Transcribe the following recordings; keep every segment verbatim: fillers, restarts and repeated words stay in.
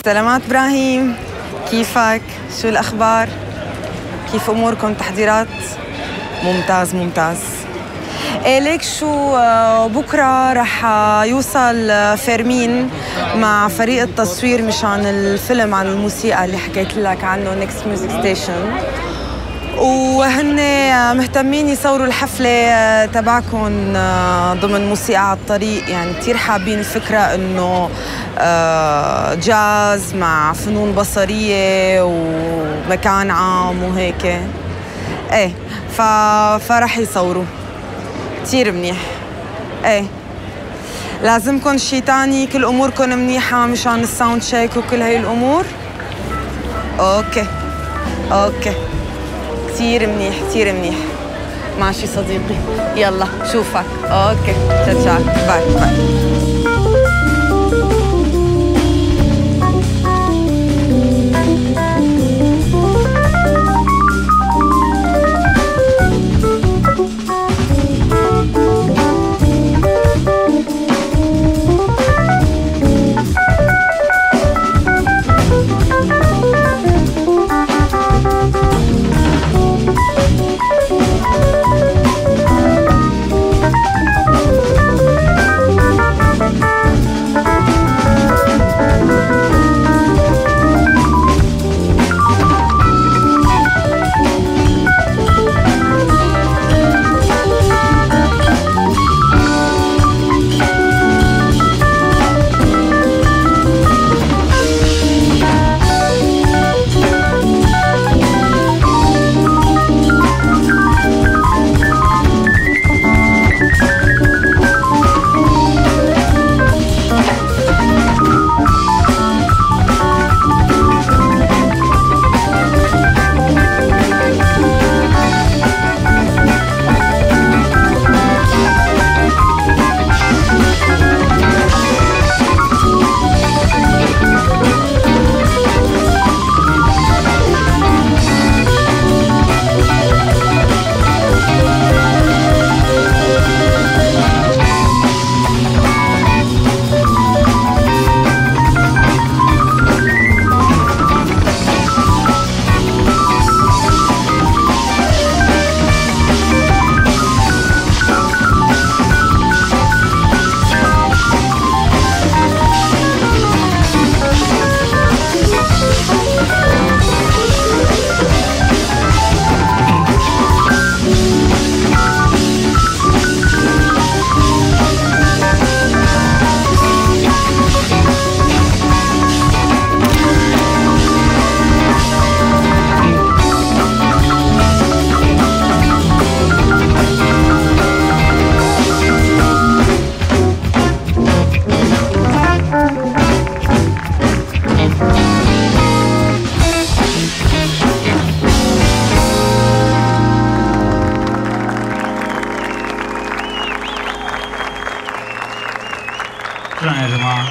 سلامات إبراهيم، كيفك؟ شو الأخبار؟ كيف أموركم؟ تحضيرات؟ ممتاز ممتاز. إيه ليك شو بكرة رح يوصل فيرمين مع فريق التصوير مشان الفيلم عن الموسيقى اللي حكيت لك عنه نيكست ميوزك ستيشن، وهن مهتمين يصوروا الحفلة تبعكم ضمن موسيقى على الطريق. يعني كتير حابين الفكرة إنه جاز مع فنون بصرية ومكان عام وهيك. ايه ف... فرح يصوروا كتير منيح. ايه لازمكن شي تاني؟ كل اموركم منيحة مشان الساوند شيك وكل هاي الامور؟ اوكي اوكي كتير منيح كتير منيح. ماشي صديقي، يلا شوفك. اوكي تشاو تشاو، باي باي. شكرا يا جماعة.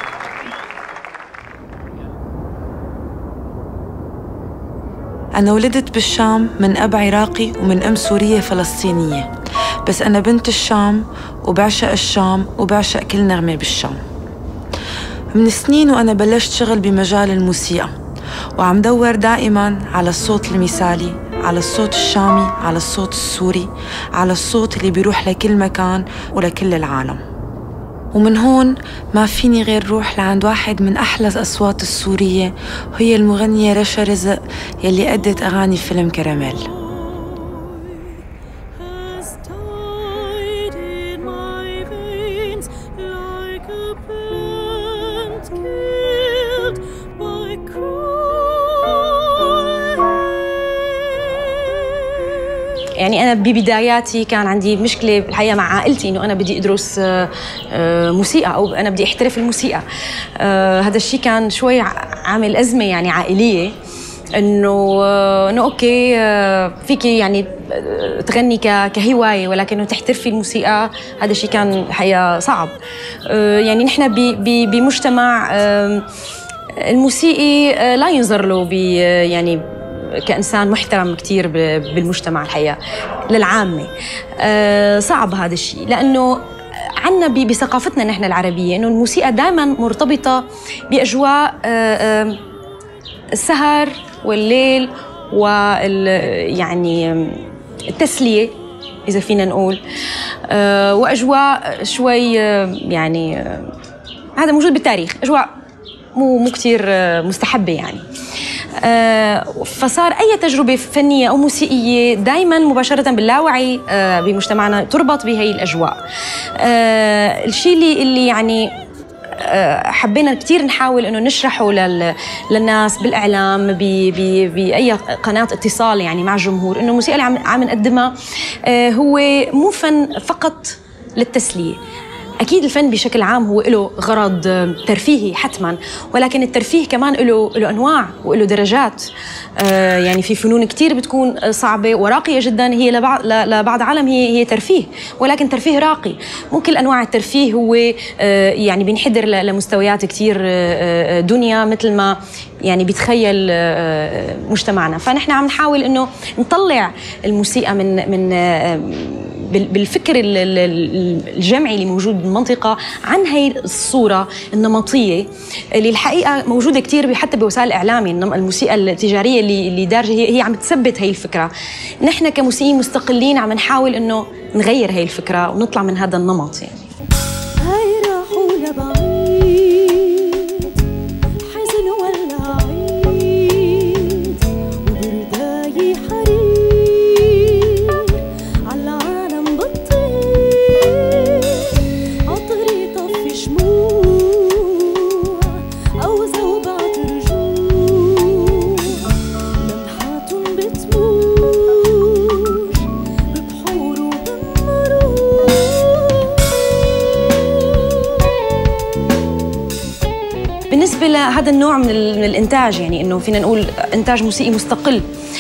أنا ولدت بالشام من أب عراقي ومن أم سورية فلسطينية، بس أنا بنت الشام وبعشق الشام وبعشق كل نغمة بالشام. من سنين وأنا بلشت شغل بمجال الموسيقى، وعم دور دائماً على الصوت المثالي، على الصوت الشامي، على الصوت السوري، على الصوت اللي بيروح لكل مكان ولكل العالم. ومن هون ما فيني غير روح لعند واحد من أحلى الأصوات السورية، وهي المغنية رشا رزق يلي أدت أغاني فيلم كراميل. يعني أنا ببداياتي كان عندي مشكلة الحقيقة مع عائلتي، إنه أنا بدي أدرس موسيقى أو أنا بدي أحترف الموسيقى. هذا الشيء كان شوي عامل أزمة يعني عائلية، إنه إنه أوكي فيكي يعني تغني كهواية، ولكن إنه تحترفي الموسيقى هذا الشيء كان الحقيقة صعب. يعني نحن بمجتمع الموسيقي لا ينظر له ب يعني كإنسان محترم كتير بالمجتمع الحقيقة للعامة. صعب هذا الشيء، لأنه عنا بثقافتنا نحن العربية إنه الموسيقى دائما مرتبطة بأجواء السهر والليل وال يعني التسلية إذا فينا نقول، وأجواء شوي يعني هذا موجود بالتاريخ، أجواء مو مو كثير مستحبة يعني. فصار أي تجربة فنية أو موسيقية دايماً مباشرة باللاوعي بمجتمعنا تربط بهي الأجواء. الشيء اللي اللي يعني حبينا كثير نحاول إنه نشرحه للناس بالإعلام بأي قناة اتصال يعني مع الجمهور، إنه الموسيقى اللي عم نقدمها هو مو فن فقط للتسلية. أكيد الفن بشكل عام هو له غرض ترفيهي حتماً، ولكن الترفيه كمان له له أنواع وله درجات. آه يعني في فنون كتير بتكون صعبة وراقية جداً، هي لبعض لبعض عالم هي هي ترفيه، ولكن ترفيه راقي. مو كل أنواع الترفيه هو آه يعني بينحدر لمستويات كتير آه دنيا مثل ما يعني بيتخيل آه مجتمعنا. فنحن عم نحاول إنه نطلع الموسيقى من من آه بالفكر الجمعي اللي موجود بالمنطقة عن هي الصورة النمطية اللي الحقيقة موجودة كتير حتى بوسائل الإعلام. الموسيقى التجارية اللي اللي دارجة هي هي عم تثبت هي الفكرة. نحن كموسيقيين مستقلين عم نحاول إنه نغير هي الفكرة ونطلع من هذا النمط يعني. هاي راحوا لبعيد حزن ولا عيد وبرداي حرير على بالنسبة لهذا النوع من الإنتاج يعني إنه فينا نقول إنتاج موسيقي مستقل،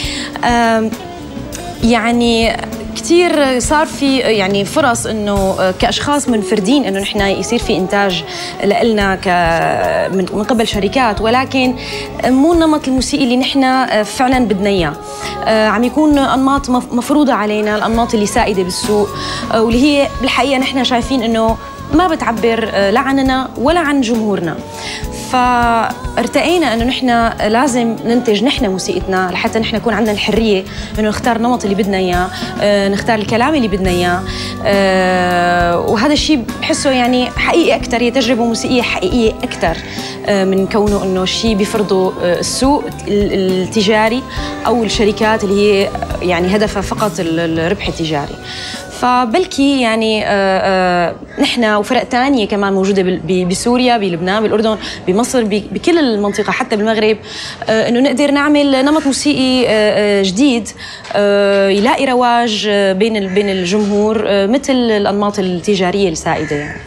يعني كثير صار في يعني فرص إنه كأشخاص منفردين إنه نحن يصير في إنتاج لنا ك من قبل شركات، ولكن مو النمط الموسيقي اللي نحن فعلا بدنا إياه. عم يكون أنماط مفروضة علينا، الأنماط اللي سائدة بالسوق واللي هي بالحقيقة نحن شايفين إنه ما بتعبر لا عننا ولا عن جمهورنا. فارتقينا انه نحن لازم ننتج نحن موسيقتنا لحتى نحن يكون عندنا الحريه انه نختار النمط اللي بدنا اياه، نختار الكلام اللي بدنا اياه، وهذا الشيء بحسه يعني حقيقي اكثر، هي تجربه موسيقيه حقيقيه اكثر من كونه انه شيء بيفرضه السوق التجاري او الشركات اللي هي يعني هدفها فقط الربح التجاري. فبلكي يعني آآ آآ نحن وفرق تانية كمان موجودة بسوريا، بلبنان، بالأردن، بمصر، بكل المنطقة، حتى بالمغرب، إنه نقدر نعمل نمط موسيقي جديد يلاقي رواج بين بين الجمهور مثل الأنماط التجارية السائدة يعني.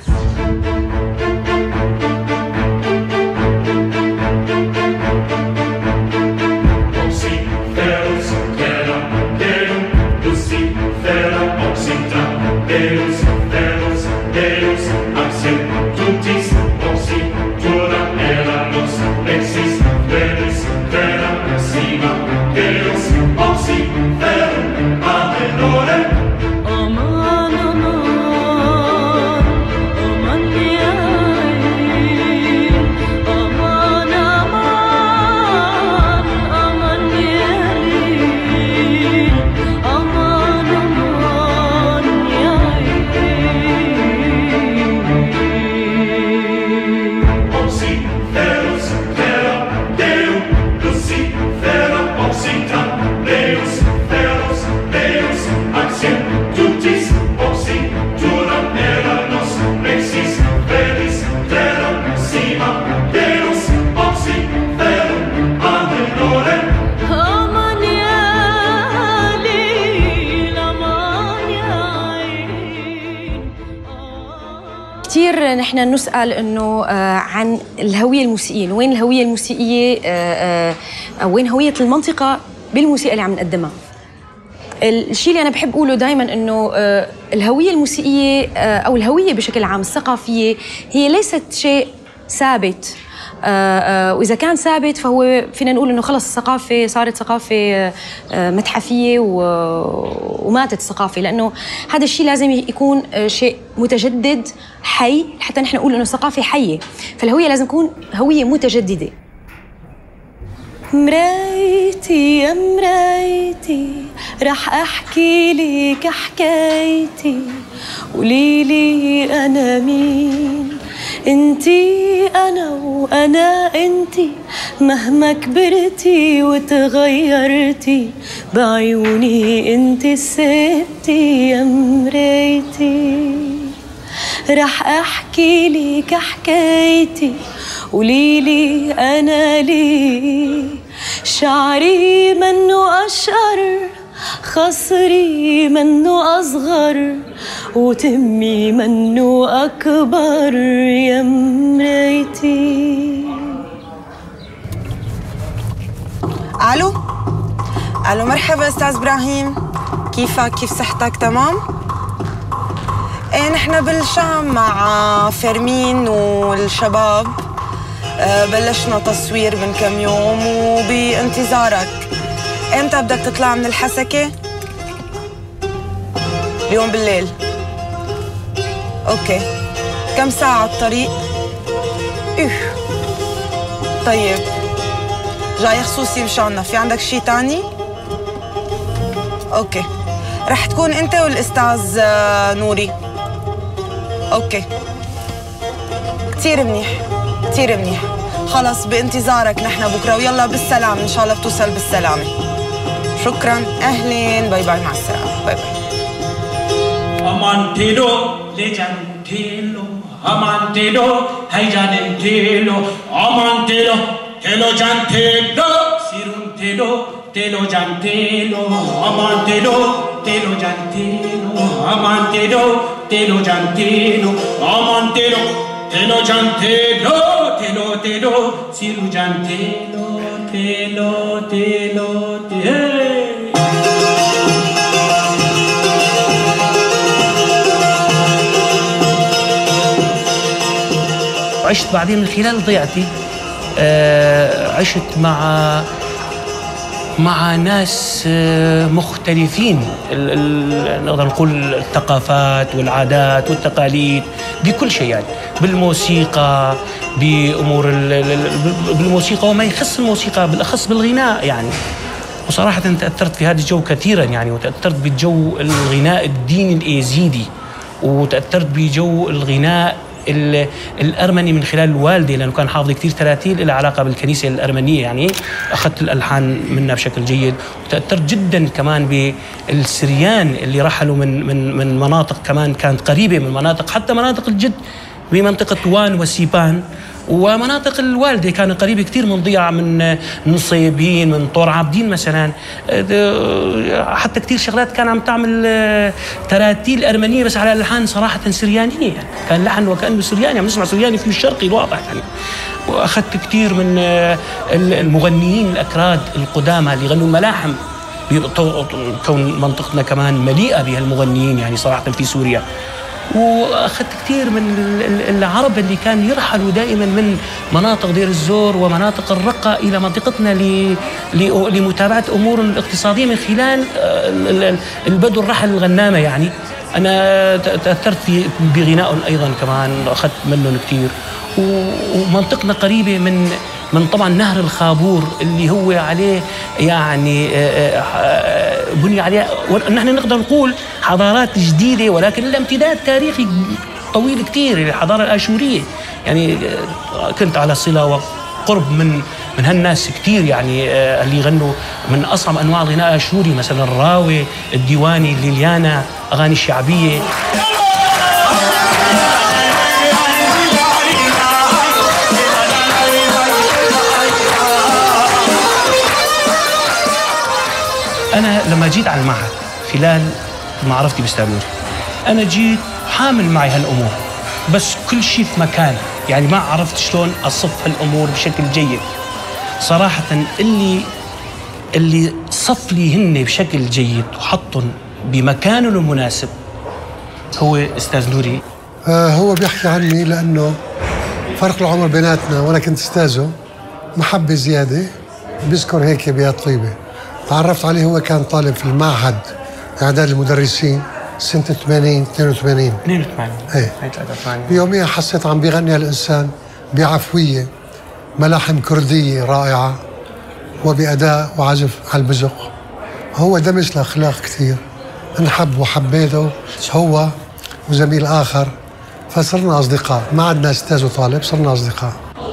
كثير نحن نسأل إنه عن الهوية الموسيقية، وين الهوية الموسيقية أو وين هوية المنطقة بالموسيقى اللي عم نقدمها. الشيء اللي أنا بحب أقوله دائماً إنه الهوية الموسيقية أو الهوية بشكل عام الثقافية هي ليست شيء ثابت وإذا كان ثابت فهو فينا نقول إنه خلص الثقافة صارت ثقافة متحفية وماتت الثقافة، لأنه هذا الشيء لازم يكون شيء متجدد حي حتى نحن نقول إنه الثقافة حية، فالهوية لازم تكون هوية متجددة. مرايتي يا مرايتي رح أحكي لك حكايتي، قوليلي أنا مين، انتي أنا وأنا انتي، مهما كبرتي وتغيرتي بعيوني انتي الستي يا مرايتي. رح أحكي لك حكايتي، قوليلي أنا ليه شعري منه أشقر، خصري منه أصغر، وتمي منه أكبر يا مرايتي. ألو ألو مرحبا أستاذ إبراهيم، كيفك؟ كيف صحتك؟ تمام؟ إيه نحن بالشام مع فيرمين والشباب بلشنا تصوير من كم يوم وبانتظارك. امتى بدك تطلع من الحسكة؟ اليوم بالليل. اوكي، كم ساعة الطريق؟ ايه طيب، جاي خصوصي مشاننا، في عندك شي تاني؟ اوكي، رح تكون انت والاستاذ نوري. اوكي، كتير منيح كتير منيح، خلص بانتظارك نحن بكره، ويلا بالسلامة ان شاء الله بتوصل بالسلامة. شكرا، اهلين، باي باي، مع السلامة، باي باي. Amantelo, leggiantelo, amantelo, heigiantelo, amantelo, telo giantelo, siruntelo, telo giantelo, amantelo, telo giantelo, amantelo, telo giantelo, amantelo, telo giantelo, telo telo, siru giantelo, telo telo telo. عشت بعدين من خلال ضيعتي، عشت مع مع ناس مختلفين، نقدر نقول الثقافات والعادات والتقاليد بكل شيء، يعني بالموسيقى، بأمور بالموسيقى وما يخص الموسيقى، بالأخص بالغناء يعني. وصراحة تأثرت في هذا الجو كثيرا يعني، وتأثرت بجو الغناء الديني الإيزيدي، وتأثرت بجو الغناء الأرمني من خلال والدي، لأنه كان حافظ كثير تراتيل لها علاقة بالكنيسة الأرمنية، يعني أخذت الألحان منها بشكل جيد. وتأثرت جدا كمان بالسريان اللي رحلوا من من من مناطق كمان كانت قريبة من مناطق، حتى مناطق الجد بمنطقة وان وسيبان، ومناطق الوالدة كانت قريبة كثير من ضيعة، من نصيبين، من طور عابدين مثلا، حتى كثير شغلات كان عم تعمل تراتيل أرمنية بس على ألحان صراحة سريانية، يعني كان لحن وكأنه سرياني، عم نسمع سرياني فيه الشرقي الواضح يعني. وأخذت كثير من المغنيين الأكراد القدامى اللي يغنوا ملاحم، كون منطقتنا كمان مليئة بهالمغنيين يعني صراحة في سوريا. واخذت كثير من العرب اللي كان يرحلوا دائما من مناطق دير الزور ومناطق الرقة الى منطقتنا لمتابعه امور الاقتصاديه من خلال البدو الرحل الغنامه يعني. انا تاثرت بغنائهم ايضا كمان، اخذت منهم كثير. ومنطقنا قريبه من من طبعا نهر الخابور اللي هو عليه يعني بني عليه، نحن نقدر نقول حضارات جديده، ولكن لها امتداد تاريخي طويل كثير، الحضاره الاشوريه يعني. كنت على صله وقرب من من هالناس كثير يعني، اللي يغنوا من اصعب انواع الغناء الاشوري، مثلا الراوي، الديواني، الليليانا، اغاني الشعبيه. أنا لما جيت على المعهد خلال معرفتي بأستاذ نوري، أنا جيت حامل معي هالأمور، بس كل شيء في مكانه، يعني ما عرفت شلون أصف هالأمور بشكل جيد صراحة. اللي اللي صف لي هن بشكل جيد وحطهم بمكانه المناسب هو أستاذ نوري. آه هو بيحكي عني لأنه فرق العمر بيناتنا وأنا كنت أستاذه محبة زيادة. بذكر هيك أبيات طيبة تعرفت عليه، هو كان طالب في المعهد إعداد المدرسين سنة ثمانين اثنين وثمانين اثنين وثمانين ايه. بيوميها حسيت عم بيغني الإنسان بعفوية، ملاحم كردية رائعة وبأداء وعزف على البزق. هو دمج الأخلاق كثير، انحب وحبيته هو وزميل آخر، فصرنا أصدقاء، ما عدنا أستاذ وطالب، صرنا أصدقاء.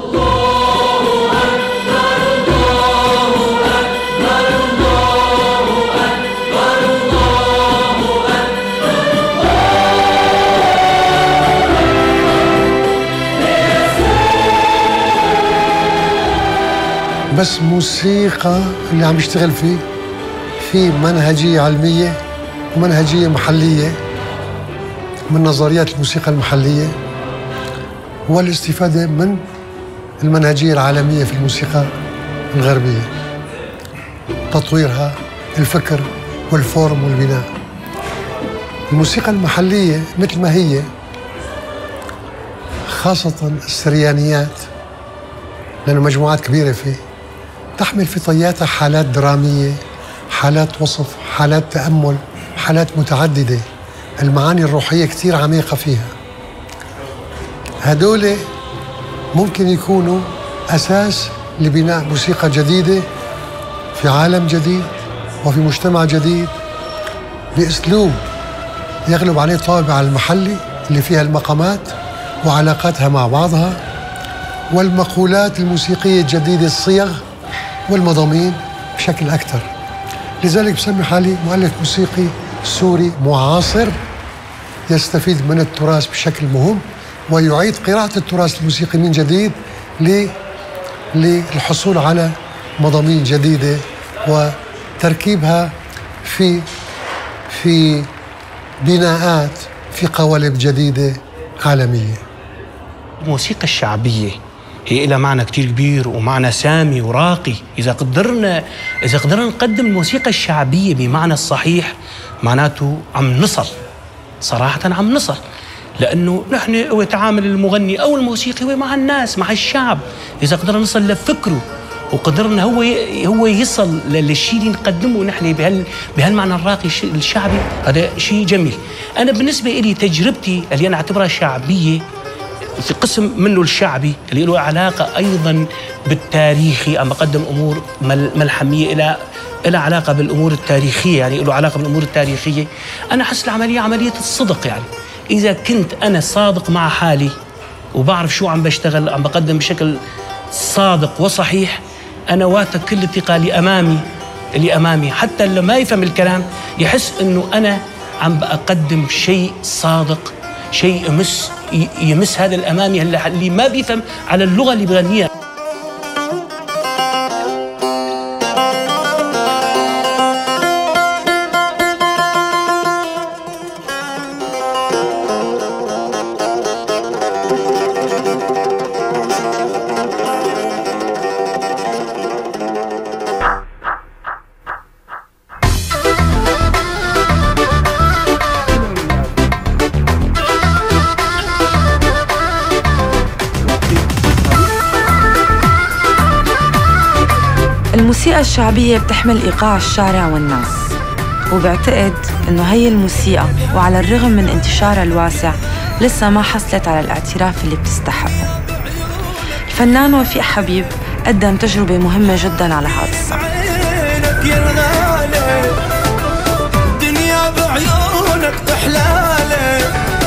بس موسيقى اللي عم يشتغل فيه في منهجية علمية ومنهجية محلية من نظريات الموسيقى المحلية، والاستفادة من المنهجية العالمية في الموسيقى الغربية، تطويرها، الفكر والفورم والبناء. الموسيقى المحلية مثل ما هي، خاصة السريانيات لأنه مجموعات كبيرة فيه، تحمل في طياتها حالات درامية، حالات وصف، حالات تأمل، حالات متعددة، المعاني الروحية كثير عميقة فيها. هدول ممكن يكونوا أساس لبناء موسيقى جديدة في عالم جديد وفي مجتمع جديد بأسلوب يغلب عليه الطابع المحلي اللي فيها المقامات وعلاقاتها مع بعضها والمقولات الموسيقية الجديدة، الصيغ والمضامين بشكل أكثر. لذلك بسمي حالي مؤلف موسيقي سوري معاصر يستفيد من التراث بشكل مهم ويعيد قراءة التراث الموسيقي من جديد للحصول على مضامين جديدة وتركيبها في في بناءات في قوالب جديدة عالمية. الموسيقى الشعبية هي لها معنى كتير كبير ومعنى سامي وراقي. إذا قدرنا إذا قدرنا نقدم الموسيقى الشعبية بمعنى الصحيح، معناته عم نصل، صراحة عم نصل، لأنه نحن هو تعامل المغني أو الموسيقي هو مع الناس، مع الشعب. إذا قدرنا نصل لفكره وقدرنا هو هو يصل للشيء اللي نقدمه نحن بهال بهالمعنى الراقي الشعبي، هذا شيء جميل. أنا بالنسبة لي تجربتي اللي أنا أعتبرها شعبية في قسم منه الشعبي اللي له علاقة أيضا بالتاريخي، أم بقدم أمور ملحمية إلى إلى علاقة بالأمور التاريخية، يعني له علاقة بالأمور التاريخية. أنا أحس العملية عملية الصدق، يعني إذا كنت أنا صادق مع حالي وبعرف شو عم بشتغل، عم بقدم بشكل صادق وصحيح، أنا واثق كل الثقة اللي أمامي اللي أمامي حتى اللي ما يفهم الكلام يحس إنه أنا عم بقدم شيء صادق، شيء يمس يمس هذا الأمامي اللي ما بيفهم على اللغة اللي بغنيها. الموسيقى الشعبية بتحمل إيقاع الشارع والناس، وبعتقد إنه هي الموسيقى وعلى الرغم من انتشارها الواسع لسه ما حصلت على الاعتراف اللي بتستحقه. الفنان وفيق حبيب قدم تجربة مهمة جداً على هذا الصعيد. دنيا بعيونك تحلالي،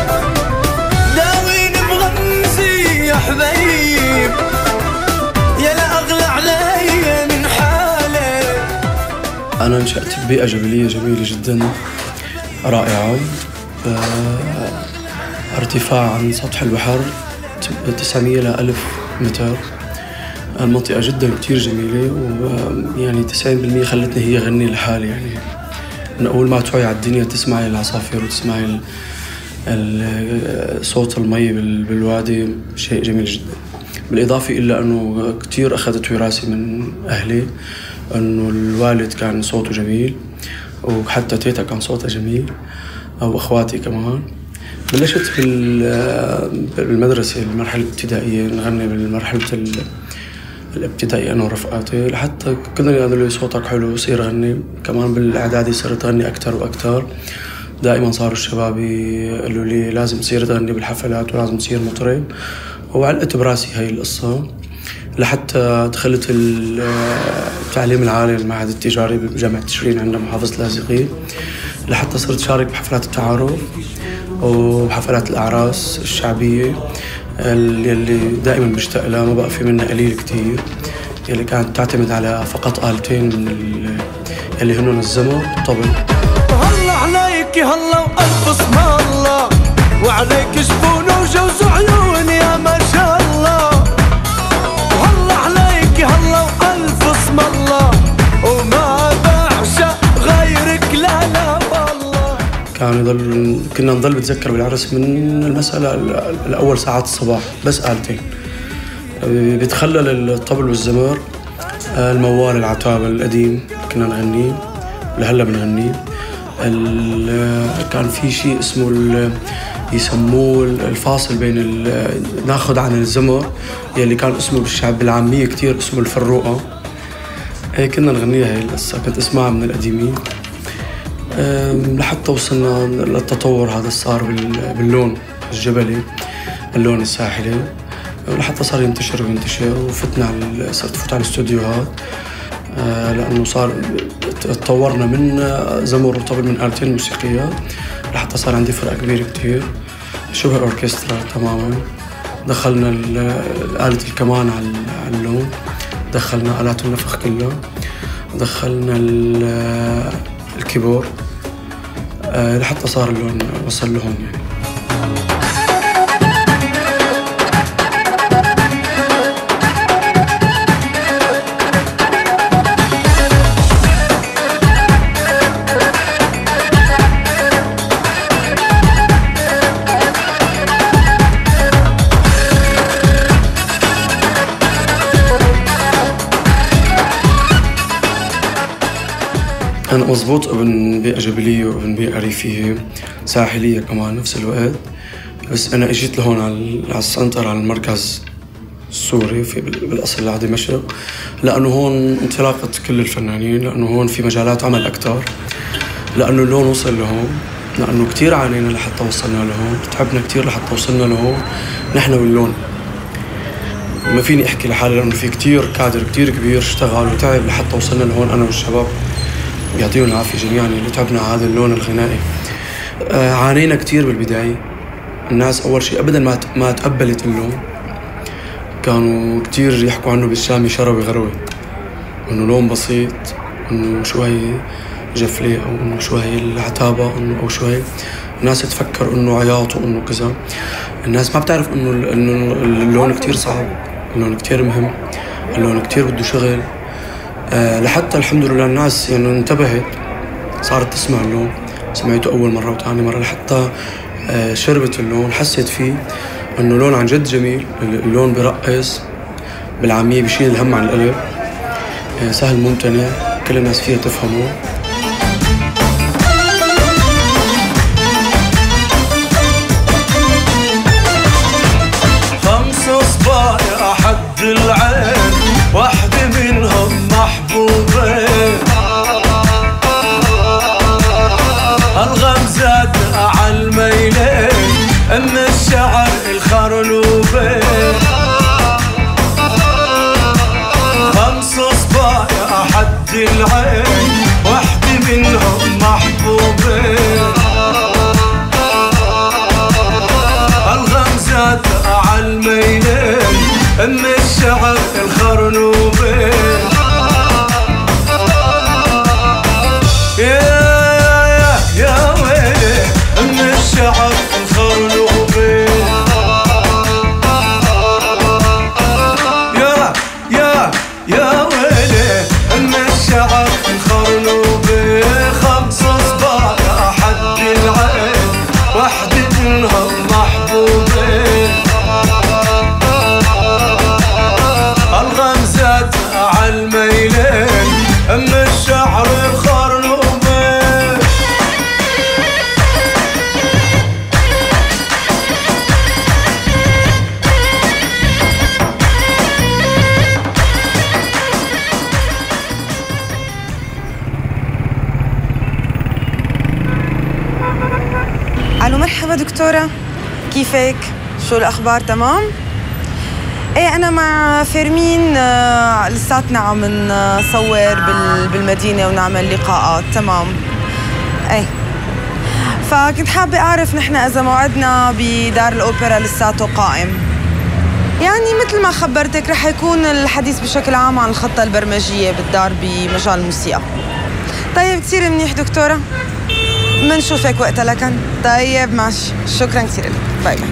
داوين بغمزي يا حبيب، يا لا أغلى علي من حالي. أنا نشأت ببيئة جبلية جميلة جداً رائعة، ارتفاع عن سطح البحر تسعمية إلى ألف متر. المنطقة جداً كتير جميلة، ويعني تسعين بالمية خلتني هي غني لحالي. يعني من أول ما توعي على الدنيا تسمعي العصافير وتسمعي صوت المي بالوادي، شيء جميل جداً. بالإضافة إلى أنه كتير أخذت وراثي من أهلي، أنه الوالد كان صوته جميل، وحتى تيتا كان صوتها جميل، أو أخواتي كمان. بلشت بالمدرسة المرحلة الابتدائية، نغني بالمرحلة الابتدائية أنا ورفقاتي، لحتى كنا يقولوا لي صوتك حلو صير غني. كمان بالإعدادي صرت غني أكتر وأكتر. دائما صاروا الشباب يقولوا لي لازم تصير تغني بالحفلات ولازم تصير مطرب، وعلقت براسي هاي القصة لحتى دخلت التعليم العالي المعهد التجاري بجامعة تشرين عند محافظة اللاذقية، لحتى صرت شارك بحفلات التعارف وبحفلات الأعراس الشعبية اللي دائما بشتاق لها، ما بقى في منها قليل كتير، اللي كانت تعتمد على فقط آلتين من اللي هنن الزمر والطبل. هلا عليك هلا وألف اسم الله، وعليك جبون وجوز عيون يا ما شاء الله. وهلا عليك هلا وألف اسم الله، وما بعشق غيرك لا لا والله. كان يضل كنا نضل بتذكر بالعرس من المسألة الأول ساعات الصباح بس آلتين، بيتخلل الطبل والزمر الموال العتاب القديم كنا نغنيه لهلا بنغنيه. كان في شيء اسمه يسموه الفاصل بين ناخذ عن الزمر يلي كان اسمه بالشعب بالعامية كتير اسمه الفروقة. هي كنا نغنيها هي القصة، كنت اسمعها من القديمين لحتى وصلنا للتطور هذا صار باللون الجبلي، اللون الساحلي، لحتى صار ينتشر وينتشر. وفتنا على صرت فوت على الاستوديوهات لأنه صار تطورنا من زمر وطبل من آلتين موسيقيات لحتى صار عندي فرقة كبيرة كتير شبه أوركسترا تماما. دخلنا آلة الكمان على اللون، دخلنا آلات النفخ كلها، دخلنا الكيبورد لحتى صار اللون وصل لهون يعني. أنا مضبوط ابن بيئة جبلية وابن بيئة ريفية ساحلية كمان نفس الوقت، بس أنا إجيت لهون على السنتر على المركز السوري في بالأصل على دمشق، لأنه هون انطلاقة كل الفنانين، لأنه هون في مجالات عمل أكتر، لأنه اللون وصل لهون، لأنه كتير عانينا لحتى وصلنا لهون، تعبنا كتير لحتى وصلنا لهون نحن واللون. ما فيني أحكي لحالي لأنه في كتير كادر كتير كبير اشتغل وتعب لحتى وصلنا لهون أنا والشباب، يعطيهم العافية جميعا اللي تعبنا هذا اللون الغنائي. آه عانينا كتير بالبداية، الناس أول شيء أبدا ما ما تقبلت اللون، كانوا كتير يحكوا عنه بالشامي شروي غروي، إنه لون بسيط، إنه شو هي جفلة أو إنه شو هي العتابة إنه أو شو هي. الناس تفكر إنه عياط وإنه كذا، الناس ما بتعرف إنه إنه اللون كتير صعب، اللون كتير مهم، اللون كتير بده شغل. أه لحتى الحمد لله الناس يعني انتبهت، صارت تسمع اللون، سمعته أول مرة وثاني مرة لحتى أه شربت اللون، حسيت فيه إنه لون عن جد جميل، اللون برقص بالعامية بشيل الهم عن القلب، أه سهل ممتنع، كل الناس فيها تفهمه. خمس صبايا حد العين، واحدة منهم محبوبين، الغمزات عالميلين، ام الشعر الخرلوبين. خمس صبايا حد العين، واحدة منهم محبوبين، الغمزات عالميلين، ام الشعر الخرنوبين. يا يا يا ويلي ام الشعر الخرنوبين. يا يا يا ويلي ام الشعر الخرنوبين. خمس صبايا حد العين، واحدة منهم محبوبين، الغمزة دكتورة، كيفك؟ شو الأخبار؟ تمام؟ ايه أنا مع فيرمين آه لساتنا عم نصور بالمدينة ونعمل لقاءات. تمام. ايه فكنت حابة أعرف نحن إذا موعدنا بدار الأوبرا لساته قائم. يعني مثل ما خبرتك رح يكون الحديث بشكل عام عن الخطة البرمجية بالدار بمجال الموسيقى. طيب كثير منيح دكتورة، منشوفك وقتها لكن. طيب ماشي، شكرا كثير لك. باي باي.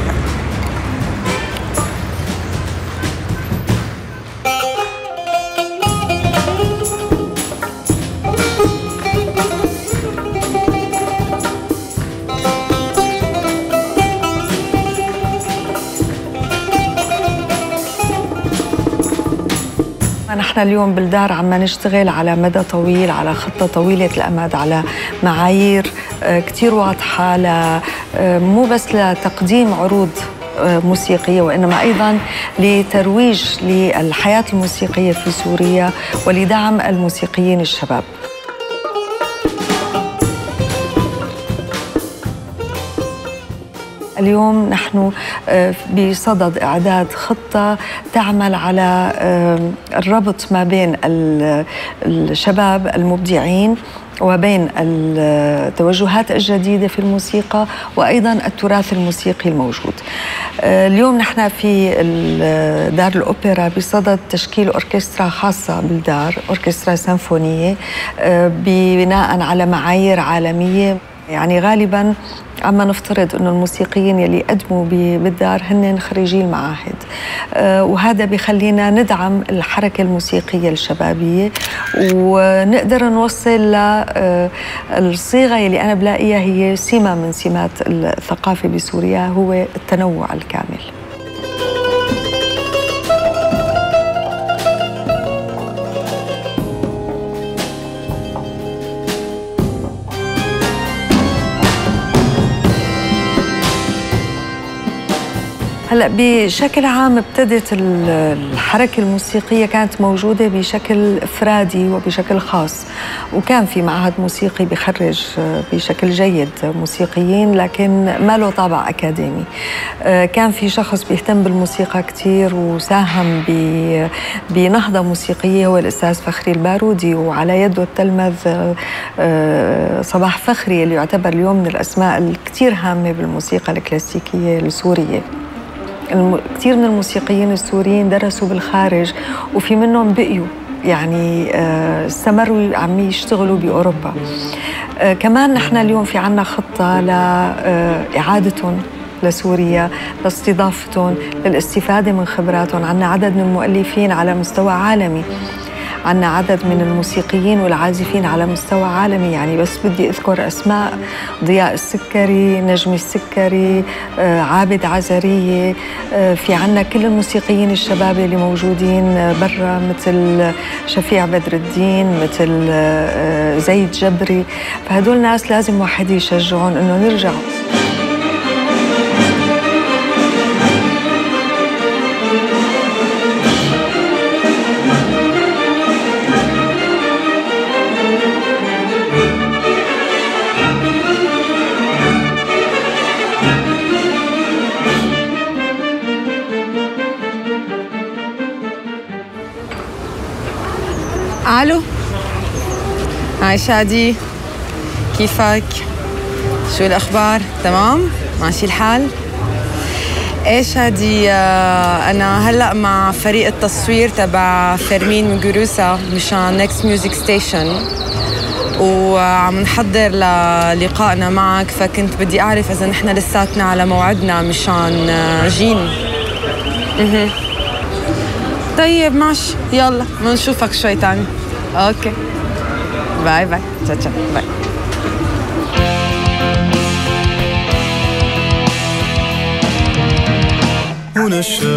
نحن اليوم بالدار عم نشتغل على مدى طويل، على خطة طويلة الأمد، على معايير كتير واضحة، مو بس لتقديم عروض موسيقية وإنما أيضاً لترويج للحياة الموسيقية في سوريا ولدعم الموسيقيين الشباب. اليوم نحن بصدد إعداد خطة تعمل على الربط ما بين الشباب المبدعين وبين التوجهات الجديدة في الموسيقى وأيضاً التراث الموسيقي الموجود. اليوم نحن في دار الأوبرا بصدد تشكيل أوركسترا خاصة بالدار، أوركسترا سيمفونية بناء على معايير عالمية. يعني غالباً عما نفترض أنه الموسيقيين يلي قدموا بالدار هن خريجي المعاهد، أه وهذا بيخلينا ندعم الحركة الموسيقية الشبابية ونقدر نوصل للصيغة يلي أنا بلاقيها هي سمة من سمات الثقافة بسوريا، هو التنوع الكامل. هلا بشكل عام ابتدت الحركة الموسيقية كانت موجودة بشكل إفرادي وبشكل خاص، وكان في معهد موسيقي بخرج بشكل جيد موسيقيين لكن ما له طابع أكاديمي. كان في شخص بيهتم بالموسيقى كتير وساهم بنهضة موسيقية هو الأستاذ فخري البارودي، وعلى يده التلمذ صباح فخري اللي يعتبر اليوم من الأسماء الكتير هامة بالموسيقى الكلاسيكية السورية. كثير من الموسيقيين السوريين درسوا بالخارج وفي منهم بقيوا يعني استمروا عم يشتغلوا بأوروبا. كمان نحن اليوم في عنا خطة لإعادتهم لسوريا، لاستضافتهم، للاستفادة من خبراتهم. عنا عدد من المؤلفين على مستوى عالمي، عنا عدد من الموسيقيين والعازفين على مستوى عالمي. يعني بس بدي أذكر أسماء: ضياء السكري، نجم السكري، عابد عزرية. في عنا كل الموسيقيين الشباب اللي موجودين برا مثل شفيع بدر الدين، مثل زيد جبري. فهدول ناس لازم واحد يشجعهم إنه نرجعوا. الو، هاي شادي، كيفك؟ شو الاخبار؟ تمام؟ ماشي الحال؟ ايه شادي، انا هلا مع فريق التصوير تبع فيرمين مقروسة مشان نيكست ميوزك ستيشن، وعم نحضر للقائنا معك، فكنت بدي اعرف اذا نحن لساتنا على موعدنا مشان جين. اها طيب ماشي، يلا بنشوفك شوي تاني. اوكي باي باي، تشا تشا باي. هنا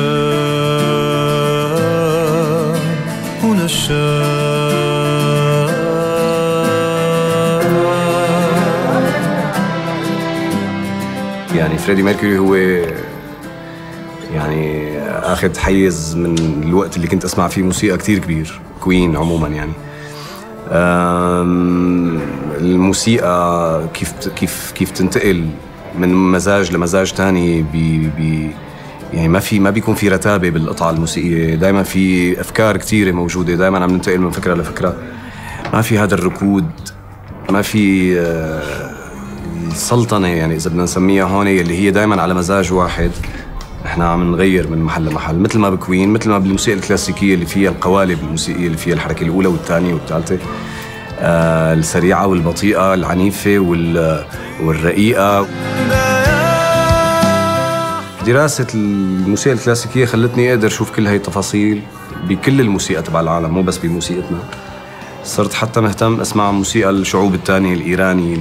الشام، هنا الشام، يعني فريدي ميركوري هو يعني اخذ حيز من الوقت اللي كنت اسمع فيه موسيقى كتير كبير، كوين عموما. يعني الموسيقى كيف كيف كيف تنتقل من مزاج لمزاج تاني بي بي يعني ما في ما بيكون في رتابة بالقطعة الموسيقية، دائما في أفكار كتيرة موجودة، دائما عم ننتقل من فكرة لفكرة، ما في هذا الركود، ما في السلطنة يعني إذا بدنا نسميها هون، اللي هي دائما على مزاج واحد. احنا عم نغير من محل لمحل، مثل ما بكوين، مثل ما بالموسيقى الكلاسيكية اللي فيها القوالب الموسيقية اللي فيها الحركة الأولى والثانية والثالثة، آه السريعة والبطيئة، العنيفة والرقيقة. دراسة الموسيقى الكلاسيكية خلتني أقدر أشوف كل هاي التفاصيل بكل الموسيقى تبع العالم، مو بس بموسيقتنا. صرت حتى مهتم أسمع موسيقى الشعوب الثانية، الإيراني،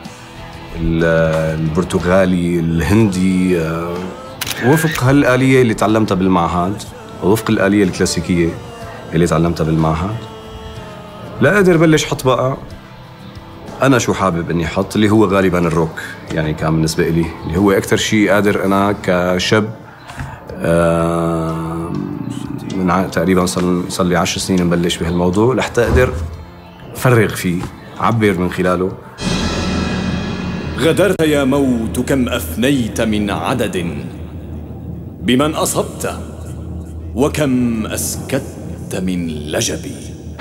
البرتغالي، الهندي، وفق هالآلية اللي تعلمتها بالمعهد ووفق الآلية الكلاسيكية اللي تعلمتها بالمعهد، لا أقدر بلش حط بقى أنا شو حابب إني حط، اللي هو غالباً الروك. يعني كان بالنسبة لي اللي هو أكتر شيء قادر أنا كشاب من تقريباً صار لي عشر سنين نبلش بهالموضوع لحتى أقدر فرغ فيه، عبر من خلاله. غدرت يا موت كم أفنيت من عدد، بمن أصبت وكم أسكت من لجبي.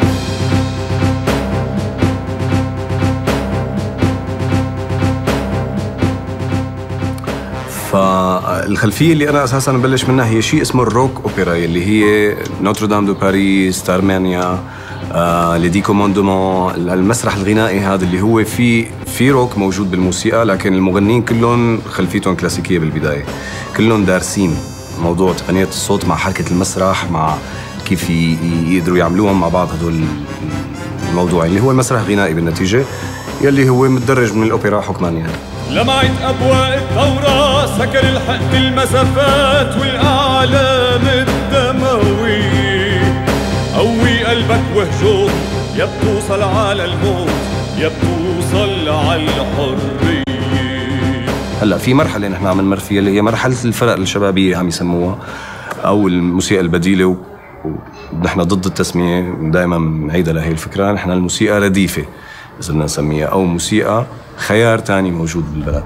فالخلفية اللي أنا أساساً ببلش منها هي شيء اسمه الروك أوبرا، اللي هي نوتردام دو باريس، ستارمانيا، آه، لدي كوموندمون، المسرح الغنائي هذا اللي هو في في روك موجود بالموسيقى، لكن المغنيين كلهم خلفيتهم كلاسيكية بالبداية، كلهم دارسين موضوع تقنية الصوت مع حركة المسرح، مع كيف يقدروا يعملوهم مع بعض. هدول الموضوع اللي هو المسرح الغنائي بالنتيجة، يلي هو متدرج من الأوبرا حكماً يعني. لمعت أبواء الثورة، سكر الحق المسافات والأعلام الدموي، قوي قلبك وهجوم، يا بتوصل على الموت يا بتوصل على الحرية. هلا في مرحلة نحن عم نمر فيها اللي هي مرحلة الفرق الشبابية عم يسموها، أو الموسيقى البديلة، ونحن ضد التسمية، دائما بنعيدها لهي الفكرة. نحن الموسيقى رديفة إذا بدنا نسميها، أو موسيقى خيار تاني موجود بالبلد.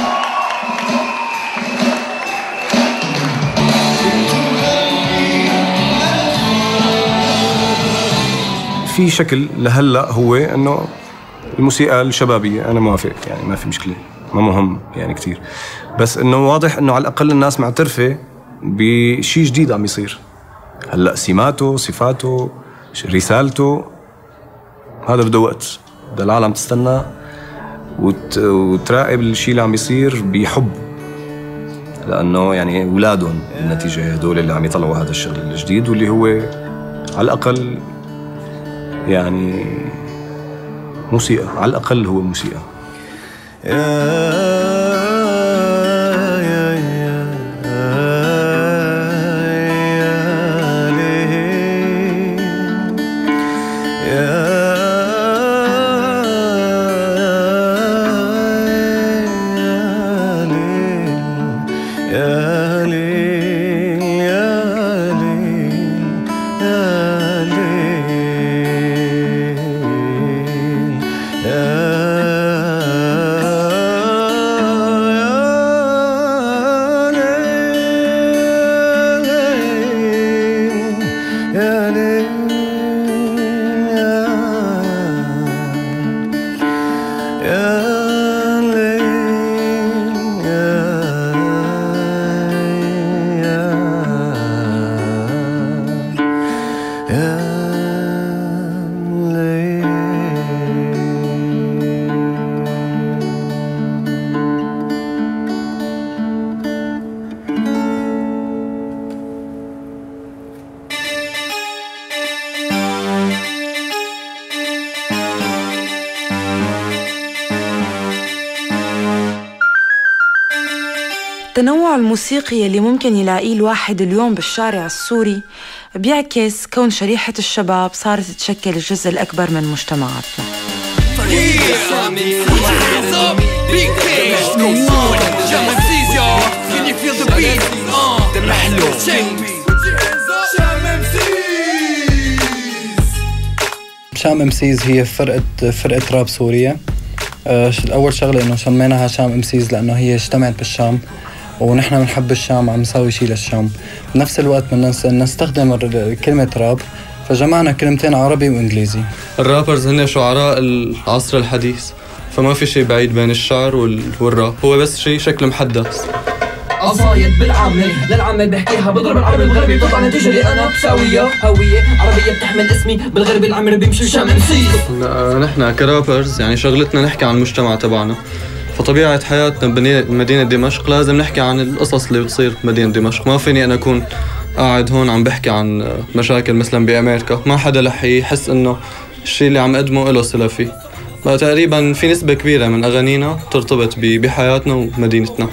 في شكل لهلا هو انه الموسيقى الشبابيه، انا موافق يعني ما في مشكله، ما مهم يعني كتير، بس انه واضح انه على الاقل الناس معترفه بشيء جديد عم يصير هلا، سماته، صفاته، رسالته، هذا بده وقت، بده العالم تستنى وت... وتراقب الشيء اللي عم يصير بحب، لانه يعني اولادهم بالنتيجه هدول اللي عم يطلعوا هذا الشغل الجديد، واللي هو على الاقل يعني موسيقى، على الأقل هو موسيقى. التنوع الموسيقي اللي ممكن يلاقيه الواحد اليوم بالشارع السوري بيعكس كون شريحة الشباب صارت تشكل الجزء الأكبر من مجتمعاتنا. شام امسيز هي فرقة فرقة راب سورية، أول شغلة إنه سميناها شام إمسيز لأنه هي اجتمعت بالشام، ونحن بنحب الشام عم نساوي شيء للشام. بنفس الوقت بدنا نستخدم كلمة راب، فجمعنا كلمتين عربي وإنجليزي. الرابرز هن شعراء العصر الحديث، فما في شيء بعيد بين الشعر والراب، هو بس شيء شكل محدث. قصايد بالعامة للعامة بحكيها بضرب العربي الغربي، بتطلع نتيجة اللي أنا بساويها هوية عربية بتحمل اسمي بالغربي العمري بيمشي الشام إمسيز. نحن كرابرز يعني شغلتنا نحكي عن المجتمع تبعنا، فطبيعة حياتنا بمدينة دمشق لازم نحكي عن القصص اللي بتصير بمدينة دمشق. ما فيني أنا أكون قاعد هون عم بحكي عن مشاكل مثلا بأمريكا، ما حدا رح يحس إنه الشيء اللي عم أقدمه له صلة فيه. تقريبا في نسبة كبيرة من أغانينا ترتبط بحياتنا ومدينتنا.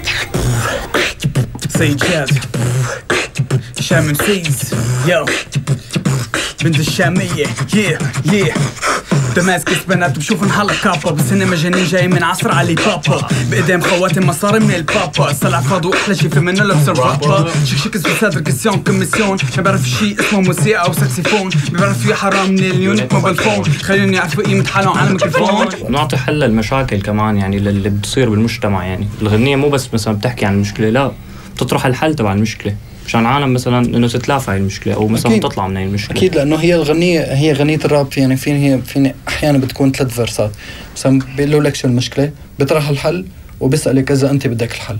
شام إمسيز يو بنت الشامية ياه ياه دماسكس بنات بشوف نحلق كابا، بس هن مجانين جاي من عصر علي بابا، بقدام خواتم مصاري من البابا، صلع فاضو احلى شي في منه لبس الرابا، شيك شيكس بصدر كسيون كوميسيون، ما بعرف شي اسمه موسيقى او ساكسيفون، ما بعرف في حرام من اليونت موبايل فون، خليني يعرفوا قيمة حالهم على الميكروفون. نعطي حل للمشاكل كمان يعني اللي بتصير بالمجتمع، يعني الغنية مو بس مثلا بتحكي عن المشكلة، لا بتطرح الحل تبع المشكلة مشان العالم مثلا انه تتلافى هاي المشكله او مثلا أكيد. تطلع من هاي المشكله. اكيد لانه هي الغنيه هي غنيه الراب يعني فين هي فين احيانا بتكون ثلاث فيرسات، مثلا بيقول لك شو المشكله، بيطرح الحل وبيسالك اذا انت بدك الحل.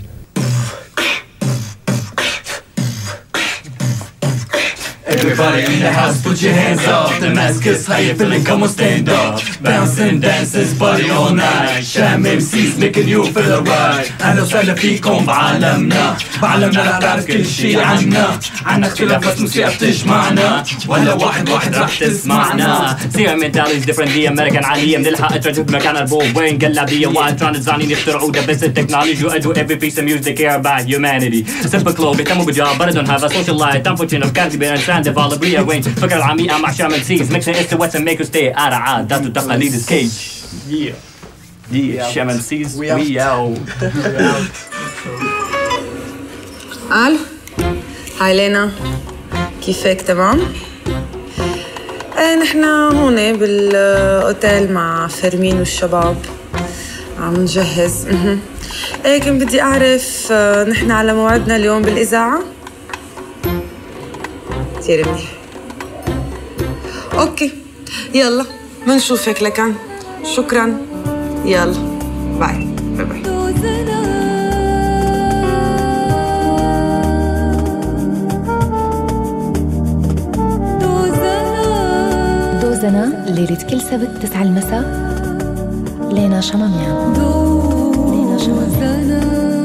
Everybody in the house, put your hands up. Damascus, how you feeling? Come on, stand up. Bouncing, dances, party all night. شام إمسيز making you feel alright. أهلا وسهلا فيكم بعالمنا، بعالمنا رح تعرف كل شي عنا، عنا اختلافات موسيقى بتجمعنا، ولا واحد واحد رح تسمعنا. See our mentality's different, the American عالية من الحق ترجع بمكان البوب وين قلابية، while trying to design يخترعوا the best technology وأدوا every piece of music care about humanity. Simple club بيهتموا بجواب but don't have a social life. تنفوتين أفكار بإنسان develop rearrange فكرة العميقة مع شام إمسيز mixing east to west and make you stay out of عاد. That's what تقاليد الكيج. Yeah. Yeah. شام إمسيز we out. قال هاي لينا كيفك؟ تمام؟ ايه نحن هون بالاوتيل مع فيرمين والشباب عم نجهز. ايه كنت بدي اعرف نحن على موعدنا اليوم بالاذاعه؟ كثير منيح. اوكي يلا بنشوفك لكان. شكرا يلا باي باي باي. دوزنا ليلة كل سبت تسعة المساء. لينا شماميان لينا شماميان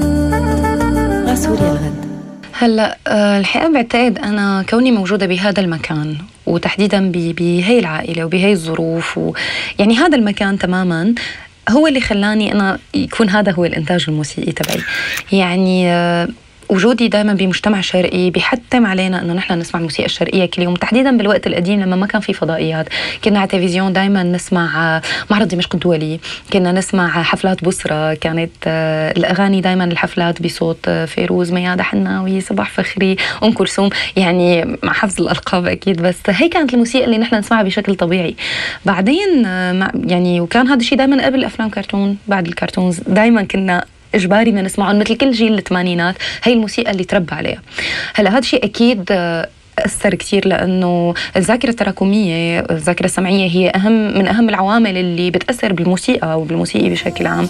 غسوريا الغد. هلا الحقيقة بعتقد أنا كوني موجودة بهذا المكان وتحديدا بهي العائلة وبهي الظروف ويعني هذا المكان تماما هو اللي خلاني أنا يكون هذا هو الإنتاج الموسيقي تبعي. يعني وجودي دائما بمجتمع شرقي بيحتم علينا انه نحن نسمع الموسيقى الشرقيه كل يوم، تحديدا بالوقت القديم لما ما كان في فضائيات، كنا على التلفزيون دائما نسمع معرض دمشق الدولي، كنا نسمع حفلات بصرة، كانت الاغاني دائما الحفلات بصوت فيروز، ميادة حناوي، صباح فخري، ام كلثوم، يعني مع حفظ الالقاب اكيد، بس هي كانت الموسيقى اللي نحن نسمعها بشكل طبيعي. بعدين يعني وكان هذا الشيء دائما قبل افلام كرتون، بعد الكرتونز دائما كنا إجباري ما نسمعهم مثل كل جيل الثمانينات، هي الموسيقى اللي تربى عليها. هلا هذا الشيء أكيد أثر كثير لأنه الذاكرة التراكمية، الذاكرة السمعية هي أهم من أهم العوامل اللي بتأثر بالموسيقى وبالموسيقى بشكل عام.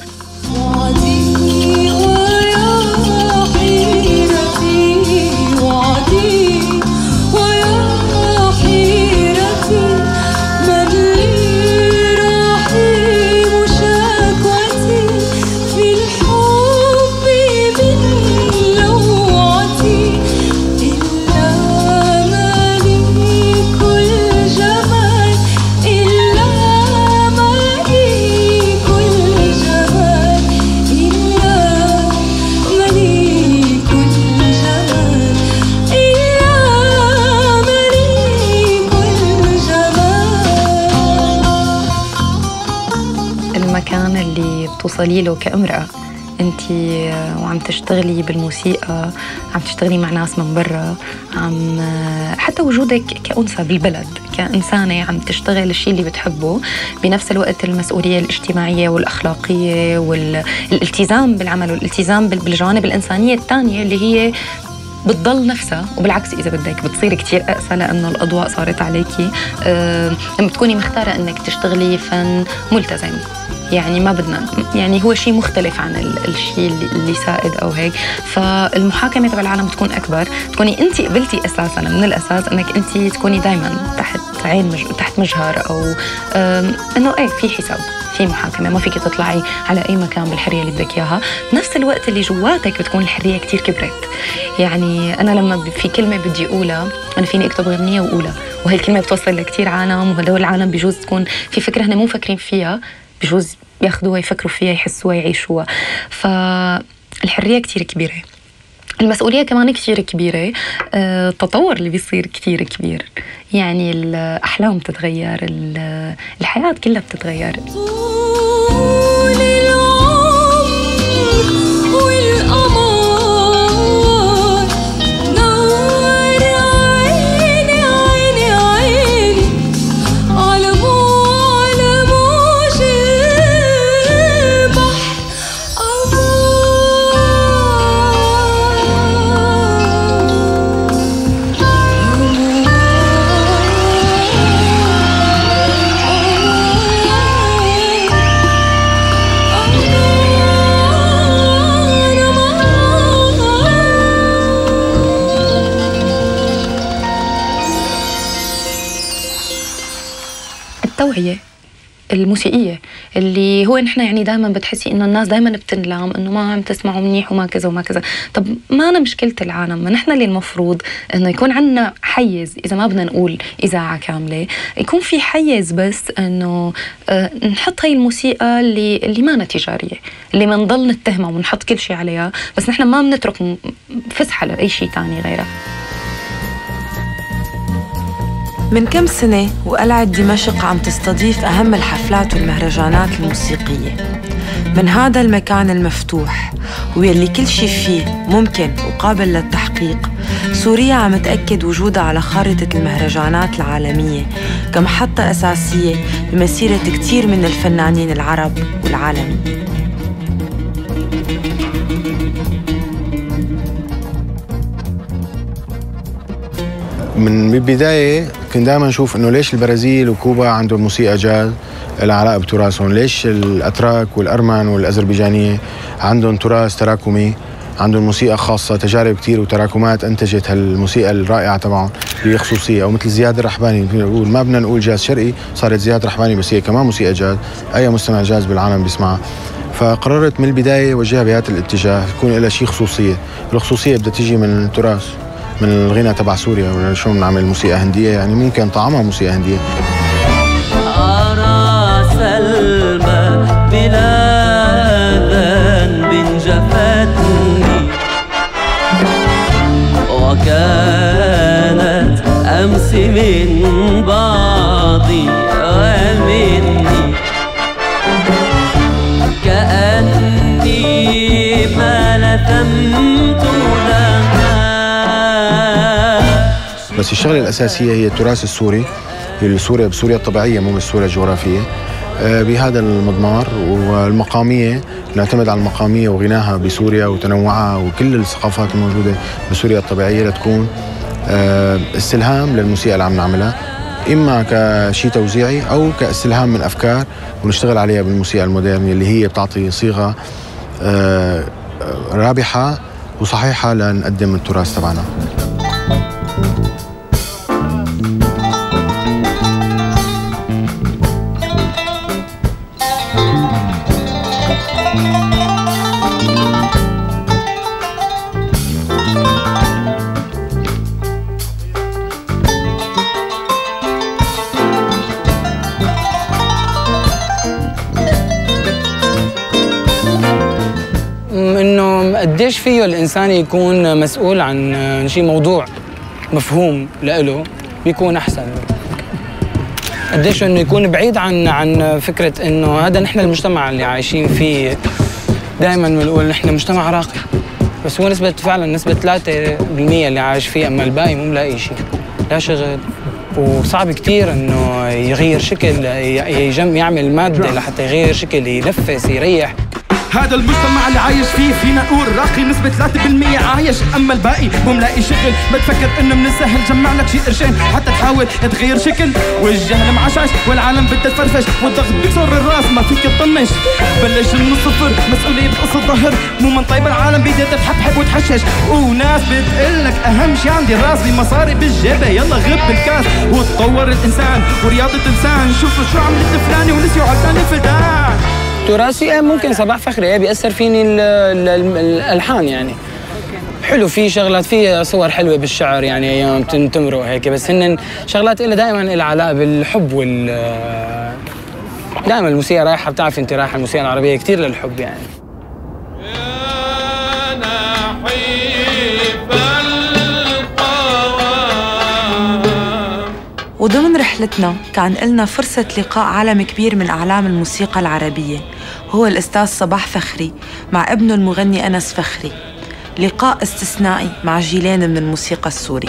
توصلي له كامرأة انت وعم تشتغلي بالموسيقى، عم تشتغلي مع ناس من برا، عم حتى وجودك كأنثى بالبلد كإنسانة عم تشتغل الشيء اللي بتحبه، بنفس الوقت المسؤولية الاجتماعية والأخلاقية والالتزام بالعمل والالتزام بالجوانب الإنسانية الثانية اللي هي بتضل نفسها، وبالعكس إذا بدك بتصير كتير أقسى لأنه الأضواء صارت عليكي. أه لما تكوني مختارة أنك تشتغلي فن ملتزم، يعني ما بدنا، يعني هو شيء مختلف عن الشيء اللي سائد أو هيك، فالمحاكمة تبع العالم تكون أكبر، تكوني أنت قبلتي أساساً من الأساس أنك أنت تكوني دايماً تحت عين مج... تحت مجهر، أو أنه إيه في حساب، في محاكمة، ما فيك تطلعي على أي مكان بالحرية اللي بدك إياها. بنفس الوقت اللي جواتك بتكون الحرية كتير كبرت. يعني أنا لما في كلمة بدي أقولها، أنا فيني أكتب غنية وأقولها، وهي الكلمة بتوصل لكتير عالم، وهدول العالم بجوز تكون في فكرة هن مو فاكرين فيها، بجوز ياخذوها يفكروا فيها يحسوها يعيشوها. فالحرية كتير كبيرة، المسؤولية كمان كتير كبيرة، التطور اللي بيصير كتير كبير، يعني الأحلام تتغير، الحياة كلها بتتغير. التوعية الموسيقية اللي هو نحن يعني دائما بتحسي انه الناس دائما بتنلام انه ما عم تسمعوا منيح وما كذا وما كذا. طب ما أنا مشكلة العالم، ما نحن اللي المفروض انه يكون عندنا حيز، اذا ما بدنا نقول اذاعة كاملة، يكون في حيز بس انه آه نحط هاي الموسيقى اللي اللي ما تجارية، اللي منضل نتهمها ونحط كل شيء عليها، بس نحن ما بنترك فسحة لأي شيء تاني غيرها. من كم سنة وقلعة دمشق عم تستضيف أهم الحفلات والمهرجانات الموسيقية. من هذا المكان المفتوح واللي كل شي فيه ممكن وقابل للتحقيق، سوريا عم تأكد وجودها على خارطة المهرجانات العالمية كمحطة أساسية بمسيرة كتير من الفنانين العرب والعالميين. من البداية كنت دائما نشوف انه ليش البرازيل وكوبا عندهم موسيقى جاز لها علاقة بتراثهم، ليش الأتراك والأرمن والأذربيجانية عندهم تراث تراكمي، عندهم موسيقى خاصة، تجارب كتير وتراكمات أنتجت هالموسيقى الرائعة تبعهم بخصوصية. أو مثل زياد الرحباني، نقول ما بدنا نقول جاز شرقي، صارت زياد الرحباني بس هي كمان موسيقى جاز، أي مستمع جاز بالعالم بيسمعها. فقررت من البداية وجهها بهذا الاتجاه، يكون لها شيء خصوصية. الخصوصية بدها تيجي من التراث، من الغنى تبع سوريا، ولا شو بنعمل موسيقى هندية، يعني ممكن طعمها موسيقى هندية. أرى سلمى بلا ذنب جفتني، وكانت أمس من بعضي ومني، كأني ما لثمت لها. بس الشغلة الأساسية هي التراث السوري، سوريا بسوريا الطبيعية مو بسوريا الجغرافية، بهذا المضمار. والمقامية نعتمد على المقامية وغناها بسوريا وتنوعها وكل الثقافات الموجودة بسوريا الطبيعية لتكون استلهام للموسيقى اللي عم نعملها، إما كشيء توزيعي أو كاستلهام من أفكار ونشتغل عليها بالموسيقى المودرن اللي هي بتعطي صيغة رابحة وصحيحة لنقدم التراث تبعنا. انه قديش فيه الانسان يكون مسؤول عن شيء موضوع مفهوم لإله بيكون احسن. قديش انه يكون بعيد عن عن فكره انه هذا نحن المجتمع اللي عايشين فيه دائما بنقول نحن مجتمع راقي، بس هو نسبة فعلا نسبة ثلاثة بالمية اللي عايش فيه، أما الباقي مو ملاقي شيء، لا شغل، وصعب كثير إنه يغير شكل، يجم يعمل مادة لحتى يغير شكل، ينفس، يريح. هذا المجتمع اللي عايش فيه فينا نقول راقي، نسبة ثلاثة بالمية عايش، أما الباقي مو ملاقي شغل. بتفكر إنه من السهل جمع لك شي قرشين حتى تحاول تغير شكل، والجهل معشاش والعالم بدها تفرفش، والضغط بيكسر الراس ما فيك تطنش. بلش من الصفر، مسؤولية بتقص الظهر، مو من طيب العالم بدها تتحبحب وتحشش. وناس بتقلك أهم شي عندي الراس، مصاري بالجيبة يلا غب بالكاس، وتطور الإنسان ورياضة لسان. شوفوا شو عملت فلاني ونسيوا عالتاني الفلدان. تراثي ممكن صباح فخري بيأثر فيني الألحان يعني حلو، في شغلات، في صور حلوة بالشعر يعني أيام تمرق هيك، بس هن شغلات إلها دائما إلها علاقة بالحب وال دائما الموسيقى رايحة، بتعرف أنت رايحة الموسيقى العربية كثير للحب يعني. وضمن رحلتنا كان لنا فرصة لقاء عالم كبير من أعلام الموسيقى العربية، وهو الأستاذ صباح فخري مع ابنه المغني أنس فخري. لقاء استثنائي مع جيلين من الموسيقى السورية.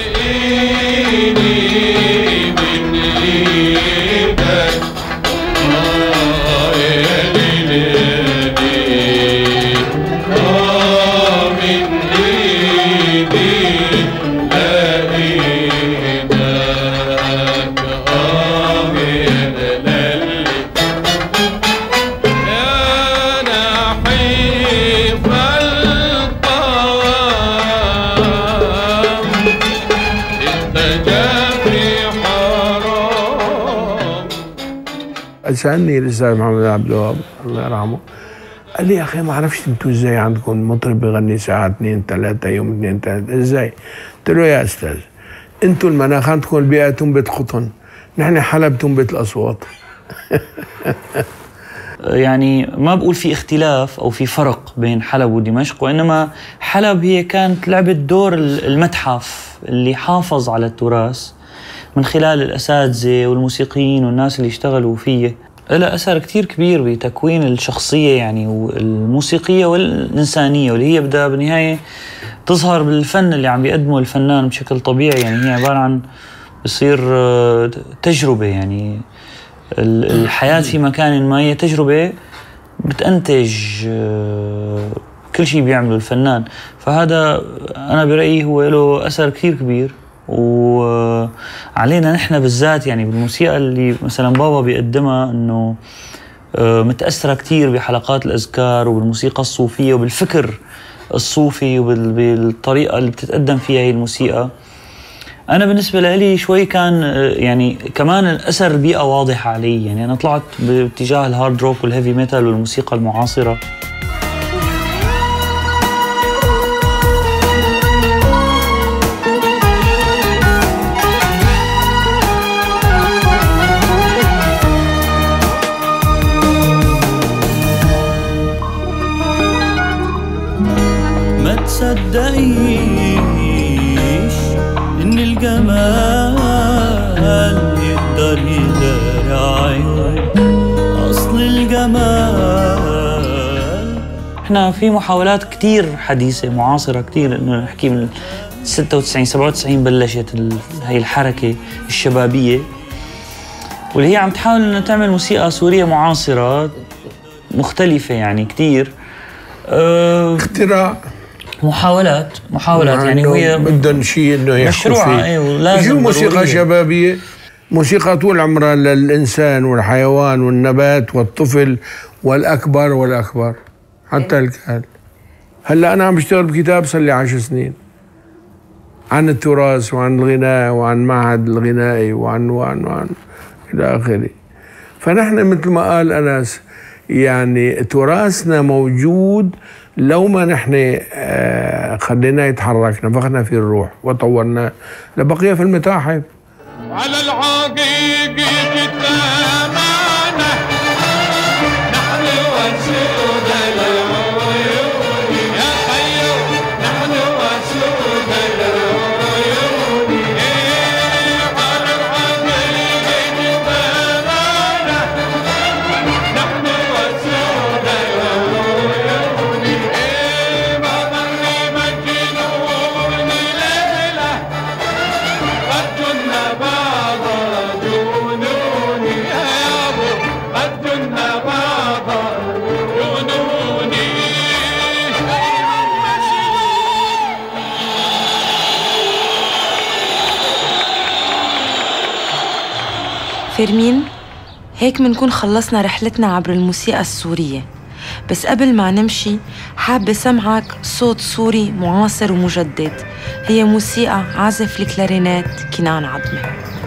سألني الأستاذ محمد عبد الوهاب الله يرحمه، قال لي يا أخي ما أعرفش أنتوا إزاي عندكم مطرب بيغني ساعة اثنين ثلاثة يوم اثنين ثلاثة إزاي؟ قلت له يا أستاذ أنتوا المناخ عندكم البيئة تنبت قطن، نحن حلب تنبت الأصوات. يعني ما بقول في اختلاف أو في فرق بين حلب ودمشق، وإنما حلب هي كانت لعبت دور المتحف اللي حافظ على التراث من خلال الأساتذة والموسيقيين والناس اللي اشتغلوا فيه. لها أثر كتير كبير بتكوين الشخصية يعني والموسيقية والإنسانية، واللي هي بدها بالنهاية تظهر بالفن اللي عم بيقدمه الفنان بشكل طبيعي. يعني هي عبارة عن بصير تجربة، يعني الحياة في مكان ما هي تجربة بتنتج كل شيء بيعمله الفنان. فهذا أنا برأيي هو له أثر كتير كبير، وعلينا نحن بالذات يعني بالموسيقى اللي مثلا بابا بيقدمها انه متأثرة كتير بحلقات الأذكار وبالموسيقى الصوفية وبالفكر الصوفي وبالطريقة اللي بتتقدم فيها هي الموسيقى. أنا بالنسبة لي شوي كان يعني كمان الأثر البيئة واضح علي، يعني أنا طلعت باتجاه الهارد روك والهيفي ميتال والموسيقى المعاصرة. تصدقيش إن الجمال يقدر يداري عيون أصل الجمال. إحنا في محاولات كتير حديثة معاصرة كتير إنه نحكي من ستة وتسعين سبعة وتسعين بلشت هاي الحركة الشبابية، واللي هي عم تحاول إنها تعمل موسيقى سورية معاصرة مختلفة يعني كتير. أه اختراع، محاولات محاولات يعني هي بدهم شيء انه يحكوا فيه. ايوه شو موسيقى شبابيه؟ موسيقى طول عمرها للانسان والحيوان والنبات والطفل والاكبر والاكبر حتى الكهل. هلا انا عم بشتغل بكتاب صار لي عشر سنين عن التراث وعن الغناء وعن معهد الغنائي وعن وعن وعن الى اخره. فنحن مثل ما قال انس يعني تراثنا موجود لو ما نحن خليناه يتحرك، نفخنا في الروح وطورناه لبقيه في المتاحف. على العقيق كتامنا نحن وسود العيون يا خيو، نحن وسود العيون على العقيق كتامنا نحن وسود العيون. فيرمين، هيك منكون خلصنا رحلتنا عبر الموسيقى السورية. بس قبل ما نمشي حابة سمعك صوت سوري معاصر ومجدد، هي موسيقى عازف الكلارينات كنان عظمة.